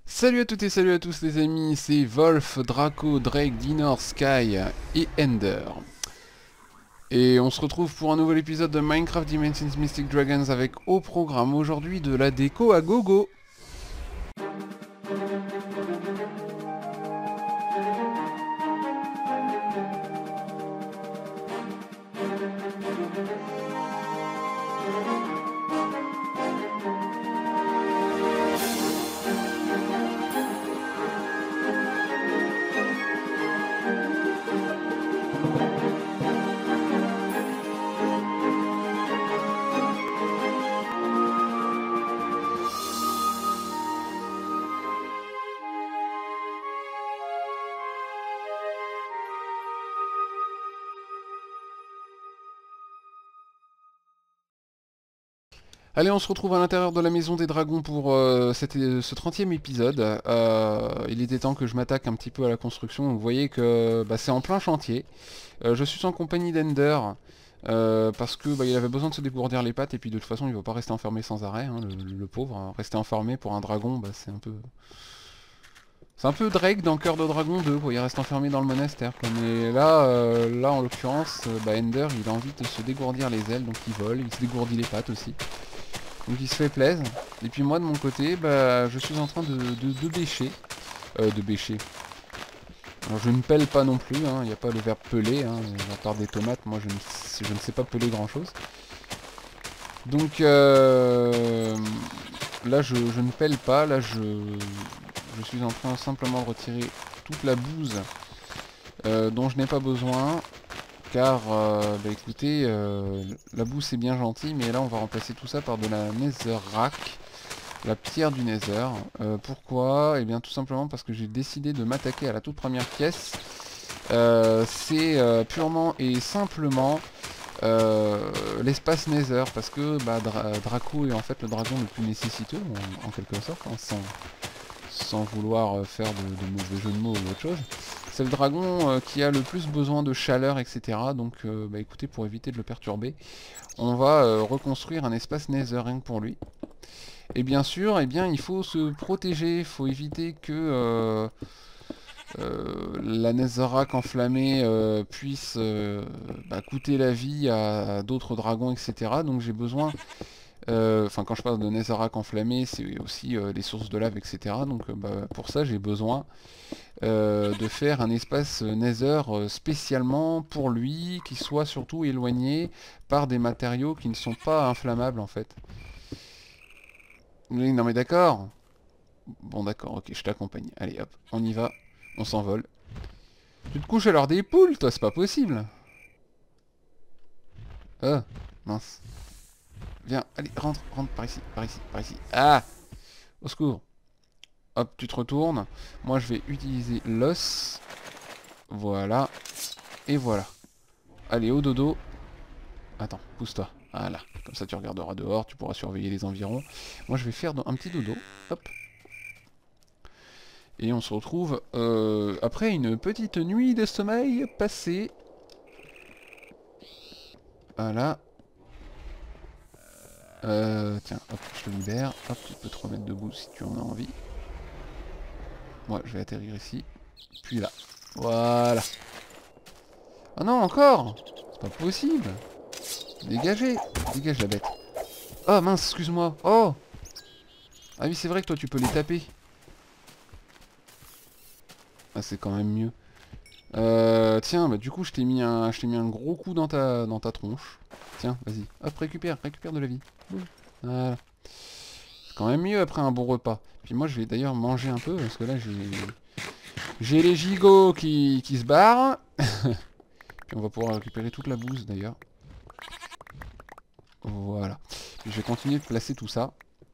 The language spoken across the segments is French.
Salut à toutes et salut à tous les amis, c'est Wolf, Draco, Drake, Dinor, Sky et Ender. Et on se retrouve pour un nouvel épisode de Minecraft Dimensions Mystic Dragons avec au programme aujourd'hui de la déco à gogo. Allez, on se retrouve à l'intérieur de la maison des dragons pour ce 30e épisode. Il était temps que je m'attaque un petit peu à la construction. Vous voyez que c'est en plein chantier. Je suis en compagnie d'Ender. Parce que il avait besoin de se dégourdir les pattes et puis de toute façon il ne va pas rester enfermé sans arrêt, hein, le pauvre. Hein. Rester enfermé pour un dragon, c'est un peu... C'est un peu Drake dans Cœur de Dragon 2, quoi. Il reste enfermé dans le monastère, quoi. Mais là, là en l'occurrence, Ender il a envie de se dégourdir les ailes, donc il vole, il se dégourdit les pattes aussi. Donc il se fait plaisir. Et puis moi de mon côté, je suis en train de bêcher. De bêcher. Alors je ne pèle pas non plus, il n'y a pas le verbe peler, à part des tomates, moi je ne sais pas peler grand chose. Donc là je ne pèle pas, là je suis en train simplement de retirer toute la bouse dont je n'ai pas besoin. Car, écoutez, la boue c'est bien gentil, mais là on va remplacer tout ça par de la netherrack, la pierre du nether. Pourquoi? Eh bien tout simplement parce que j'ai décidé de m'attaquer à la toute première pièce. C'est purement et simplement l'espace nether, parce que Draco est en fait le dragon le plus nécessiteux, en quelque sorte, hein, sans vouloir faire de mauvais jeux de mots ou autre chose. C'est le dragon qui a le plus besoin de chaleur, etc. Donc écoutez, pour éviter de le perturber, on va reconstruire un espace nether rien que pour lui. Et bien sûr, il faut se protéger, il faut éviter que la netherrack enflammée puisse coûter la vie à d'autres dragons, etc. Donc j'ai besoin... Enfin, quand je parle de netherrack enflammé, c'est aussi les sources de lave, etc. Donc pour ça, j'ai besoin de faire un espace nether spécialement pour lui, qui soit surtout éloigné par des matériaux qui ne sont pas inflammables en fait. Oui, non mais d'accord. Bon d'accord, ok, je t'accompagne. Allez hop, on y va, on s'envole. Tu te couches à l'heure des poules, toi, c'est pas possible. Mince. Viens, allez, rentre, rentre par ici, par ici, par ici. Ah! Au secours. Hop, tu te retournes. Moi, je vais utiliser l'os. Voilà. Et voilà. Allez, au dodo. Attends, pousse-toi. Voilà. Comme ça, tu regarderas dehors, tu pourras surveiller les environs. Moi, je vais faire un petit dodo. Hop. Et on se retrouve après une petite nuit de sommeil passée. Voilà. Tiens, hop, je te libère. Hop, tu peux te remettre debout si tu en as envie. Moi, je vais atterrir ici. Puis là. Voilà. Oh non, encore! C'est pas possible! Dégagez! Dégage la bête. Oh mince, excuse-moi. Oh! Ah oui, c'est vrai que toi, tu peux les taper. Ah, c'est quand même mieux. Tiens, du coup, je t'ai mis un gros coup dans ta tronche. Tiens, vas-y. Hop, récupère de la vie. Voilà. C'est quand même mieux après un bon repas. Puis moi, je vais d'ailleurs manger un peu, parce que là, j'ai les gigots qui se barrent. Puis on va pouvoir récupérer toute la bouse, d'ailleurs. Voilà. Puis je vais continuer de placer tout ça.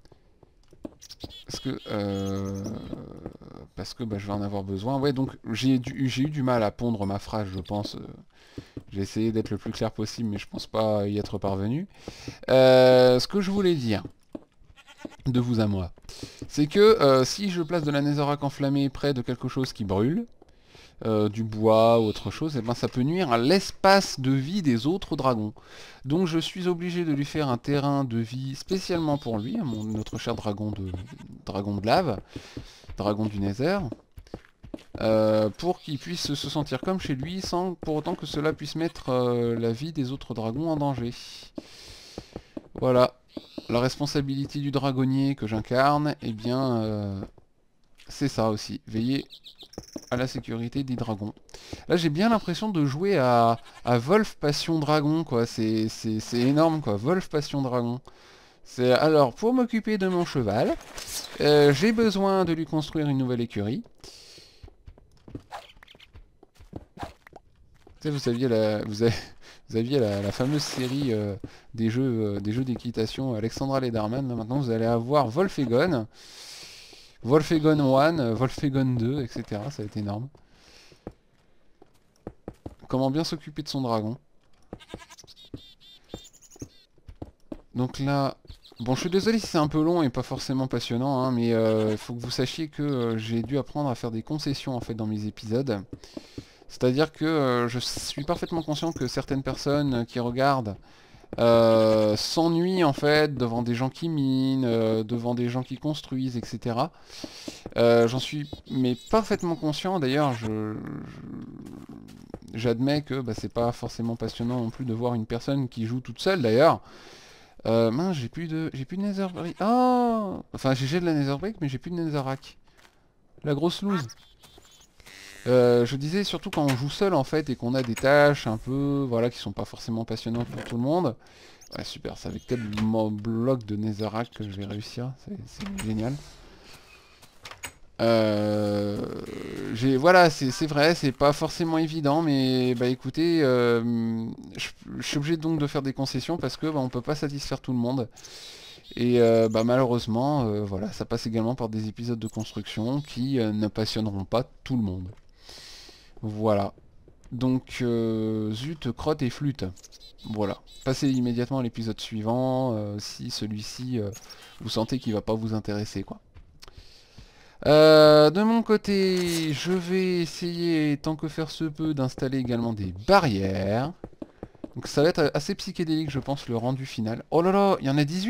Parce que je vais en avoir besoin. Ouais, donc j'ai eu du mal à pondre ma phrase, je pense. J'ai essayé d'être le plus clair possible, mais je pense pas y être parvenu. Ce que je voulais dire, de vous à moi, c'est que si je place de la netherrack enflammée près de quelque chose qui brûle, du bois ou autre chose, et ça peut nuire à l'espace de vie des autres dragons. Donc je suis obligé de lui faire un terrain de vie spécialement pour lui, notre cher dragon de lave. dragon du Nether. Pour qu'il puisse se sentir comme chez lui sans pour autant que cela puisse mettre la vie des autres dragons en danger. Voilà, la responsabilité du dragonnier que j'incarne, eh bien c'est ça aussi, veiller à la sécurité des dragons. Là j'ai bien l'impression de jouer à Wolf Passion Dragon quoi, c'est énorme quoi, Wolf Passion Dragon. C'est alors pour m'occuper de mon cheval, j'ai besoin de lui construire une nouvelle écurie. Vous aviez la fameuse série des jeux d'équitation Alexandra Lederman. Là, maintenant, vous allez avoir Wolfegon, Wolfegon 1, Wolfegon 2, etc. Ça va être énorme. Comment bien s'occuper de son dragon. Donc là... Bon, je suis désolé si c'est un peu long et pas forcément passionnant, hein, mais il faut que vous sachiez que j'ai dû apprendre à faire des concessions en fait dans mes épisodes. C'est-à-dire que je suis parfaitement conscient que certaines personnes qui regardent s'ennuient en fait devant des gens qui minent, devant des gens qui construisent, etc. J'en suis mais parfaitement conscient, d'ailleurs j'admets que bah, c'est pas forcément passionnant non plus de voir une personne qui joue toute seule d'ailleurs. Mince, j'ai plus de netherbrick. Oh, enfin j'ai de la netherbrick mais j'ai plus de netherrack. La grosse loose. Je disais surtout quand on joue seul en fait et qu'on a des tâches un peu voilà qui sont pas forcément passionnantes pour tout le monde. Ouais super, c'est avec quel bloc de netherrack que je vais réussir, c'est génial. Voilà, c'est vrai, c'est pas forcément évident, mais bah écoutez, je suis obligé donc de faire des concessions parce que bah, on peut pas satisfaire tout le monde. Et bah, malheureusement, voilà, ça passe également par des épisodes de construction qui ne passionneront pas tout le monde. Voilà. Donc, zut, crotte et flûte. Voilà. Passez immédiatement à l'épisode suivant, si celui-ci, vous sentez qu'il va pas vous intéresser, quoi. De mon côté, je vais essayer, tant que faire se peut, d'installer également des barrières. Donc ça va être assez psychédélique, je pense, le rendu final. Oh là là, il y en a 18 ?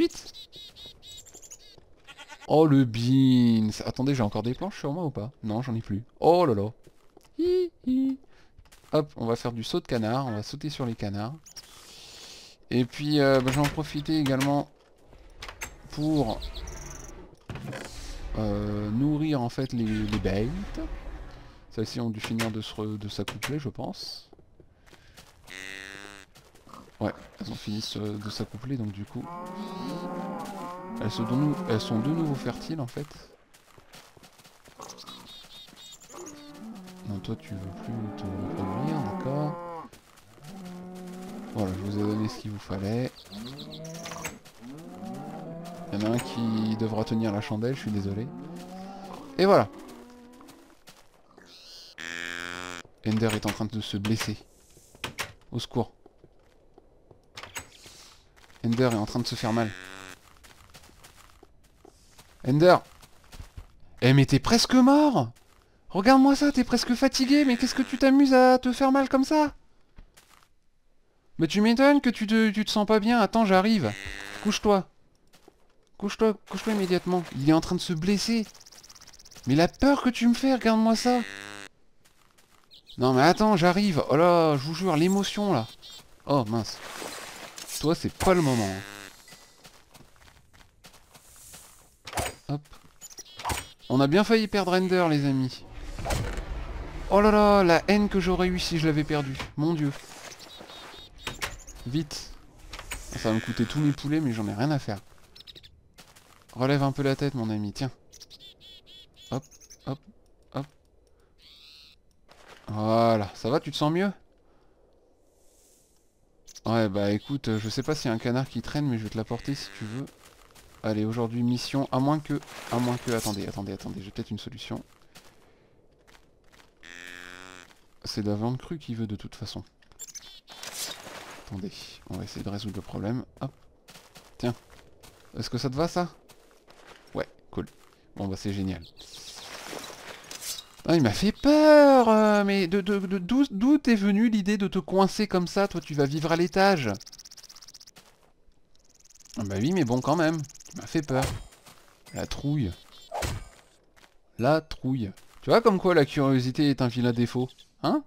Oh le beans. Attendez, j'ai encore des planches sur moi ou pas? Non, j'en ai plus. Oh là là. Hi, hi. Hop, on va faire du saut de canard, on va sauter sur les canards. Et puis, bah, je vais en profiter également pour nourrir en fait les bêtes. Celles-ci ont dû finir de s'accoupler, je pense. Ouais, elles ont fini de s'accoupler, donc du coup... Elles sont de nouveau fertiles, en fait. Non, toi, tu veux plus te reproduire, d'accord. Voilà, je vous ai donné ce qu'il vous fallait. Il y en a un qui devra tenir la chandelle, je suis désolé. Et voilà. Ender est en train de se blesser. Au secours. Ender est en train de se faire mal. Ender! Eh mais t'es presque mort! Regarde-moi ça, t'es presque fatigué, mais qu'est-ce que tu t'amuses à te faire mal comme ça? Mais tu m'étonnes que tu te sens pas bien, attends, j'arrive. Couche-toi. Couche-toi immédiatement. Il est en train de se blesser. Mais la peur que tu me fais, regarde-moi ça. Non mais attends, j'arrive. Oh là, je vous jure, l'émotion là. Oh mince. Toi, c'est pas le moment. Hop. On a bien failli perdre Ender, les amis. Oh là là, la haine que j'aurais eue si je l'avais perdu. Mon dieu. Vite. Ça va me coûter tous mes poulets, mais j'en ai rien à faire. Relève un peu la tête, mon ami, tiens. Hop, hop, hop. Voilà, ça va, tu te sens mieux? Ouais, bah écoute, je sais pas s'il y a un canard qui traîne, mais je vais te l'apporter si tu veux. Allez, aujourd'hui, mission, à moins que... Attendez, j'ai peut-être une solution. C'est de la viande crue qu'il veut de toute façon. Attendez, on va essayer de résoudre le problème. Hop. Tiens. Est-ce que ça te va, ça? Ouais, cool. Bon, bah c'est génial. Ah, il m'a fait peur. Mais d'où t'es venu l'idée de te coincer comme ça? Toi, tu vas vivre à l'étage. Ah bah oui, mais bon, quand même. Tu m'as fait peur. La trouille. La trouille. Tu vois comme quoi la curiosité est un vilain défaut, hein?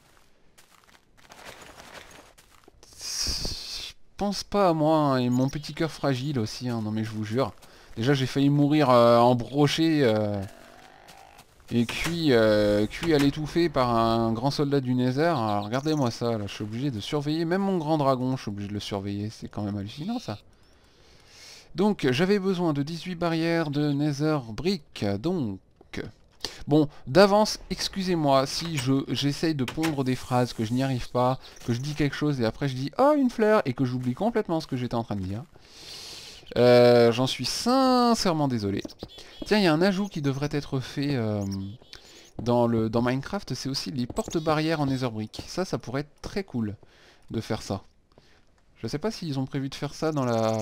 Je pense pas à moi, hein, et mon petit cœur fragile aussi, hein, non mais je vous jure. Déjà j'ai failli mourir en brochet et cuit à l'étouffer par un grand soldat du Nether. Alors regardez-moi ça, là, je suis obligé de surveiller, même mon grand dragon, je suis obligé de le surveiller, c'est quand même hallucinant ça. Donc j'avais besoin de 18 barrières de Nether Brick, donc... Bon, d'avance, excusez-moi si j'essaye de pondre des phrases, que je n'y arrive pas, que je dis quelque chose et après je dis « Oh, une fleur !» et que j'oublie complètement ce que j'étais en train de dire. J'en suis sincèrement désolé. Tiens, il y a un ajout qui devrait être fait dans Minecraft, c'est aussi les porte-barrières en Nether Brick. Ça pourrait être très cool de faire ça. Je sais pas s'ils ont prévu de faire ça dans la...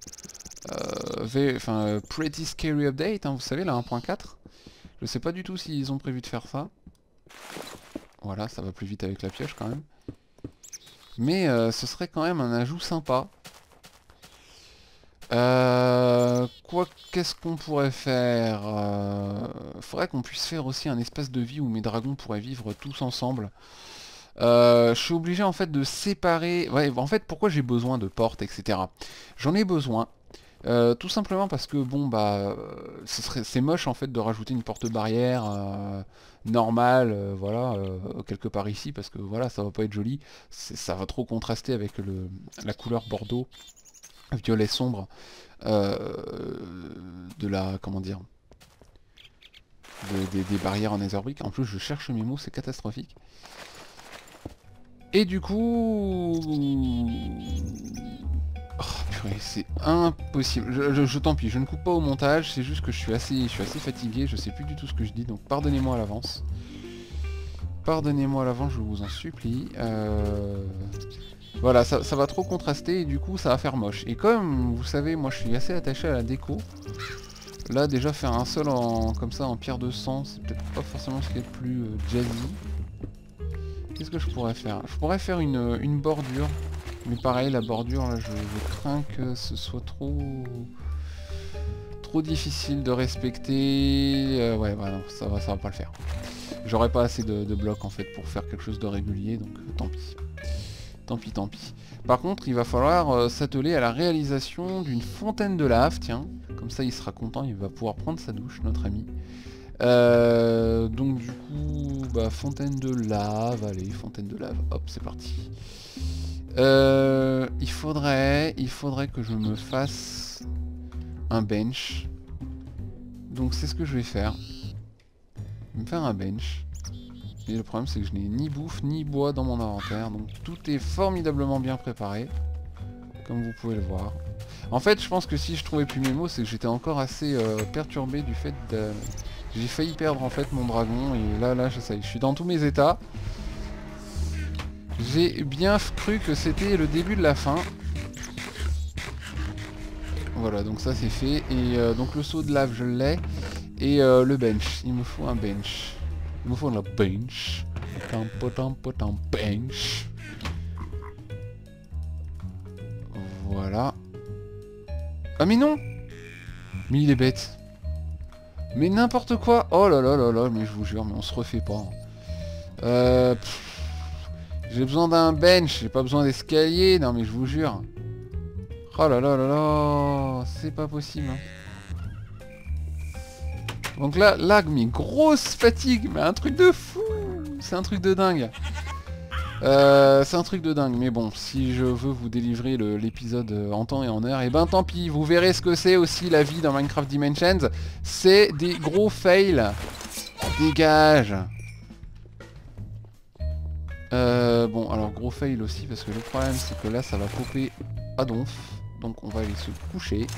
Pretty Scary Update, hein, vous savez, la 1.4. Je sais pas du tout s'ils ont prévu de faire ça. Voilà, ça va plus vite avec la pioche quand même. Mais ce serait quand même un ajout sympa. Qu'est-ce qu'on pourrait faire? Faudrait qu'on puisse faire aussi un espace de vie où mes dragons pourraient vivre tous ensemble. Je suis obligé en fait de séparer... Ouais, en fait, pourquoi j'ai besoin de portes, etc. J'en ai besoin. Tout simplement parce que bon bah c'est moche en fait de rajouter une porte-barrière normale voilà quelque part ici parce que voilà ça va pas être joli, ça va trop contraster avec la couleur bordeaux violet sombre de la comment dire des barrières en Netherbrick. En plus je cherche mes mots, c'est catastrophique. Et du coup... Oh purée, c'est impossible. Tant pis, je ne coupe pas au montage, c'est juste que je suis assez fatigué, je sais plus du tout ce que je dis, donc pardonnez-moi à l'avance. Pardonnez-moi à l'avance, je vous en supplie. Voilà, ça va trop contraster et du coup ça va faire moche. Et comme vous savez, moi je suis assez attaché à la déco. Là déjà faire un sol comme ça en pierre de sang, c'est peut-être pas forcément ce qui est le plus jazzy. Qu'est-ce que je pourrais faire? Je pourrais faire une bordure. Mais pareil, la bordure, là, je crains que ce soit trop difficile de respecter. Ouais, non, ça va pas le faire. J'aurais pas assez de blocs, en fait, pour faire quelque chose de régulier, donc tant pis. Tant pis. Par contre, il va falloir s'atteler à la réalisation d'une fontaine de lave, tiens. Comme ça, il sera content, il va pouvoir prendre sa douche, notre ami. Donc du coup, bah, fontaine de lave, allez, fontaine de lave, hop, c'est parti. Il faudrait que je me fasse un bench. Donc c'est ce que je vais faire. Je vais me faire un bench. Et le problème c'est que je n'ai ni bouffe ni bois dans mon inventaire. Donc tout est formidablement bien préparé. Comme vous pouvez le voir. En fait je pense que si je trouvais plus mes mots, c'est que j'étais encore assez perturbé du fait de... J'ai failli perdre en fait mon dragon. Et là ça y est, je suis dans tous mes états. J'ai bien cru que c'était le début de la fin. Voilà, donc ça c'est fait. Et donc le seau de lave, je l'ai. Et le bench. Il me faut un bench. Il me faut un bench. Bench. Voilà. Ah mais non! Mais il est bête. Mais n'importe quoi! Oh là là là là, mais je vous jure, mais on se refait pas. J'ai besoin d'un bench, j'ai pas besoin d'escalier, non mais je vous jure. Oh là là là là, c'est pas possible. Hein. Donc là, lag, mais grosse fatigue, mais un truc de fou. C'est un truc de dingue. C'est un truc de dingue, mais bon, si je veux vous délivrer l'épisode en temps et en heure, et ben tant pis, vous verrez ce que c'est aussi la vie dans Minecraft Dimensions. C'est des gros fails. Dégage. Bon, alors gros fail aussi, parce que le problème c'est que là ça va popper à donf. Donc on va aller se coucher.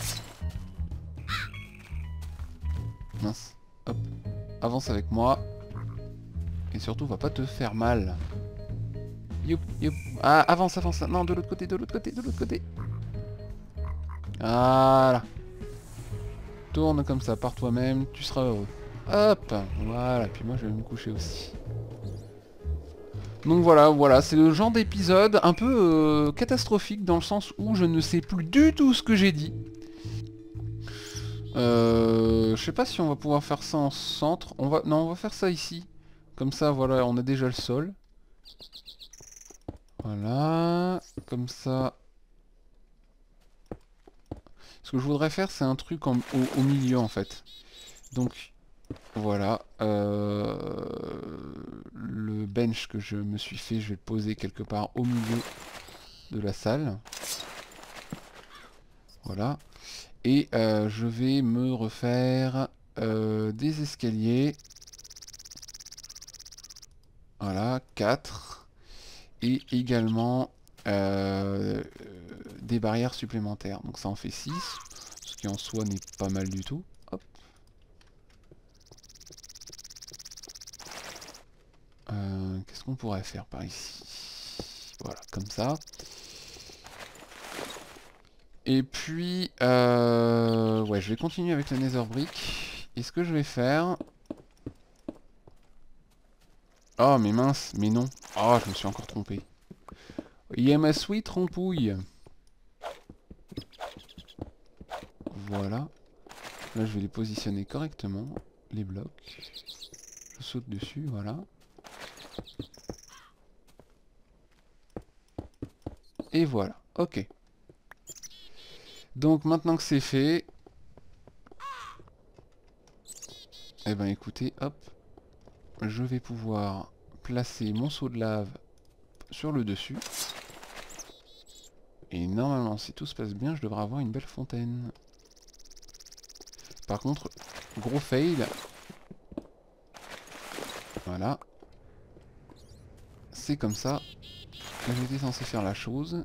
Mince, hop, avance avec moi. Et surtout va pas te faire mal. Youp, youp. Ah, avance, avance, non, de l'autre côté, de l'autre côté, de l'autre côté. Voilà. Tourne comme ça par toi-même, tu seras heureux. Hop, voilà, puis moi je vais me coucher aussi. Donc voilà, c'est le genre d'épisode un peu catastrophique dans le sens où je ne sais plus du tout ce que j'ai dit. Je sais pas si on va pouvoir faire ça en centre. Non, on va faire ça ici. Comme ça, voilà, on a déjà le sol. Voilà. Comme ça. Ce que je voudrais faire, c'est un truc au milieu, en fait. Donc, voilà. Le bench que je me suis fait, je vais le poser quelque part au milieu de la salle. Voilà. Et je vais me refaire des escaliers. Voilà, 4. Et également des barrières supplémentaires. Donc ça en fait 6, ce qui en soi n'est pas mal du tout. Hop. Qu'est-ce qu'on pourrait faire par ici? Voilà, comme ça. Et puis, ouais, je vais continuer avec le Nether Brick. Et ce que je vais faire... Oh, mais mince, mais non. Oh, je me suis encore trompé. IMSW trompouille. Voilà. Là, je vais les positionner correctement, les blocs. Je saute dessus, voilà. Et voilà, ok. Donc, maintenant que c'est fait... Eh ben, écoutez, hop. Je vais pouvoir placer mon seau de lave sur le dessus. Et normalement, si tout se passe bien, je devrais avoir une belle fontaine. Par contre, gros fail. Voilà. C'est comme ça que j'étais censé faire la chose.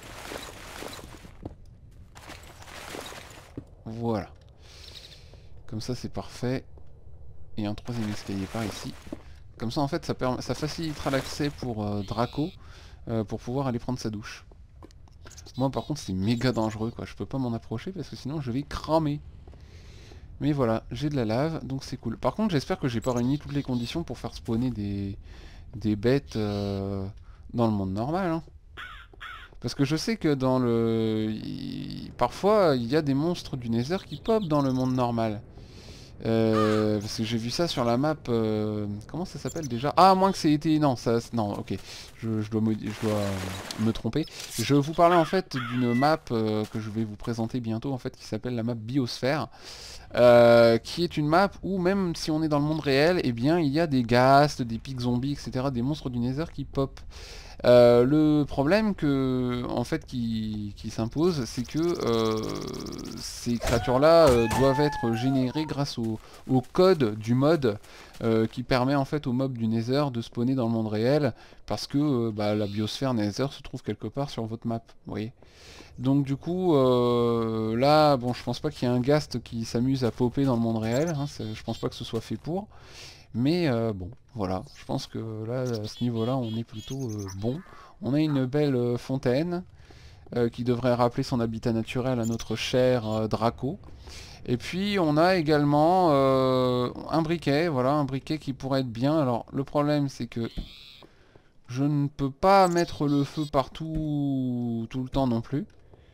Voilà. Comme ça, c'est parfait. Et un troisième escalier par ici. Comme ça, en fait, ça facilitera l'accès pour Draco, pour pouvoir aller prendre sa douche. Moi, par contre, c'est méga dangereux, quoi. Je peux pas m'en approcher parce que sinon, je vais cramer. Mais voilà, j'ai de la lave, donc c'est cool. Par contre, j'espère que j'ai pas réuni toutes les conditions pour faire spawner des bêtes dans le monde normal. Hein. Parce que je sais que dans le... Parfois, il y a des monstres du Nether qui pop dans le monde normal. Parce que j'ai vu ça sur la map... Comment ça s'appelle déjà? Ah, à moins que c'est été... Non, ça... Non, ok. Je dois me tromper. Je vous parlais en fait d'une map que je vais vous présenter bientôt, en fait, qui s'appelle la map Biosphère. Qui est une map où même si on est dans le monde réel, eh bien il y a des ghasts, des pics zombies, etc., des monstres du Nether qui pop. Le problème en fait, qui s'impose, c'est que ces créatures-là doivent être générées grâce au code du mod qui permet en fait aux mobs du Nether de spawner dans le monde réel, parce que la biosphère Nether se trouve quelque part sur votre map, vous voyez. Donc du coup, là, bon, je pense pas qu'il y ait un ghast qui s'amuse à popper dans le monde réel, hein, je pense pas que ce soit fait pour. Mais bon, voilà, je pense que là, à ce niveau-là, on est plutôt bon. On a une belle fontaine qui devrait rappeler son habitat naturel à notre cher Draco. Et puis on a également un briquet, voilà, un briquet qui pourrait être bien. Alors le problème c'est que je ne peux pas mettre le feu partout tout le temps non plus.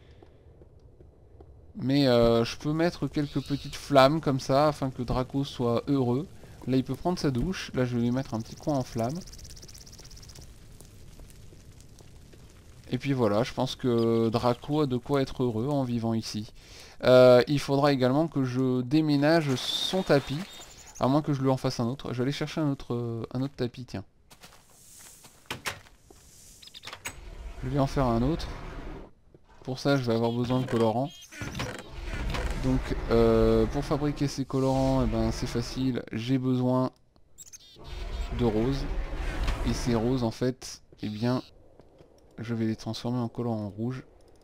Mais je peux mettre quelques petites flammes comme ça afin que Draco soit heureux. Là il peut prendre sa douche. Là je vais lui mettre un petit coin en flamme. Et puis voilà, je pense que Draco a de quoi être heureux en vivant ici. Il faudra également que je déménage son tapis. À moins que je lui en fasse un autre. Je vais aller chercher un autre tapis, tiens. Je vais en faire un autre. Pour ça je vais avoir besoin de colorants. Donc pour fabriquer ces colorants, eh ben, c'est facile, j'ai besoin de roses. Et ces roses en fait, eh bien, je vais les transformer en colorant rouge.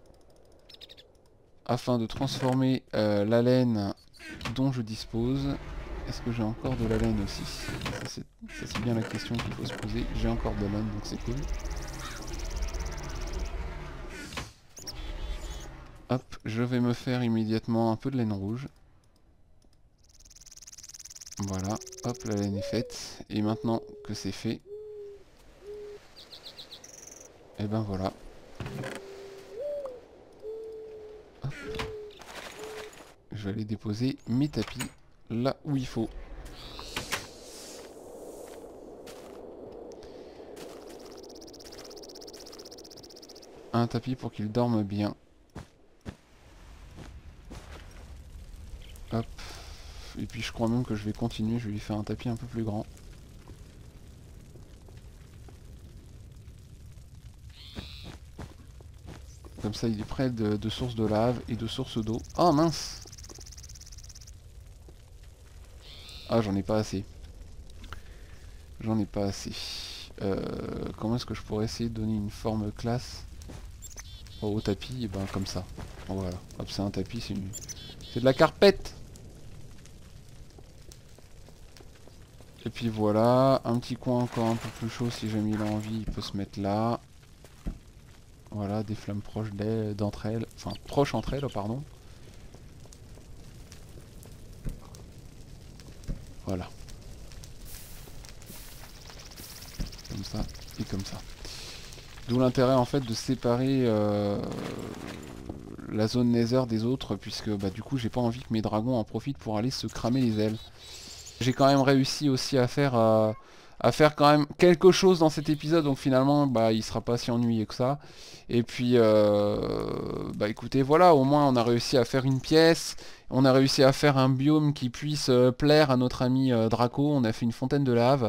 Afin de transformer la laine dont je dispose. Est-ce que j'ai encore de la laine aussi? Ça c'est bien la question qu'il faut se poser. J'ai encore de la laine donc c'est cool. Hop, je vais me faire immédiatement un peu de laine rouge. Voilà, hop, la laine est faite. Et maintenant que c'est fait, et ben voilà. Hop. Je vais aller déposer mes tapis là où il faut. Un tapis pour qu'il dorme bien. Hop. Et puis je crois même que je vais continuer, je vais lui faire un tapis un peu plus grand. Comme ça il est près de source de lave et de source d'eau. Oh mince! Ah j'en ai pas assez. J'en ai pas assez. Comment est-ce que je pourrais essayer de donner une forme classe au tapis? Et ben comme ça. Voilà. Hop, c'est un tapis, c'est de la carpette! Et puis voilà, un petit coin encore un peu plus chaud si jamais il a envie, il peut se mettre là. Voilà, des flammes proches d'entre elles, enfin proches entre elles, pardon. Voilà. Comme ça et comme ça. D'où l'intérêt en fait de séparer la zone Nether des autres, puisque bah, du coup j'ai pas envie que mes dragons en profitent pour aller se cramer les ailes. J'ai quand même réussi aussi à faire quand même quelque chose dans cet épisode, donc finalement bah, il sera pas si ennuyé que ça. Et puis bah écoutez, voilà, au moins on a réussi à faire une pièce, on a réussi à faire un biome qui puisse plaire à notre ami Draco, on a fait une fontaine de lave.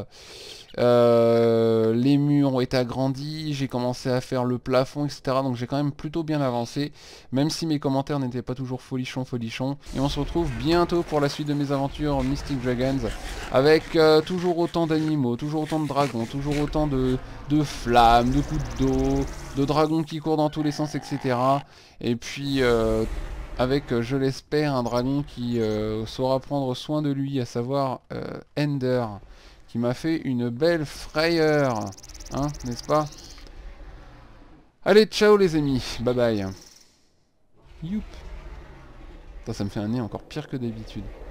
Les murs ont été agrandis, j'ai commencé à faire le plafond, etc. Donc j'ai quand même plutôt bien avancé, même si mes commentaires n'étaient pas toujours folichons. Et on se retrouve bientôt pour la suite de mes aventures Mystic Dragons, avec toujours autant d'animaux, toujours autant de dragons, toujours autant de flammes, de coups d'eau, de dragons qui courent dans tous les sens, etc. Et puis avec, je l'espère, un dragon qui saura prendre soin de lui, à savoir Ender, qui m'a fait une belle frayeur, hein, n'est-ce pas? Allez, ciao les amis, bye bye. Youp. Ça me fait un nez encore pire que d'habitude.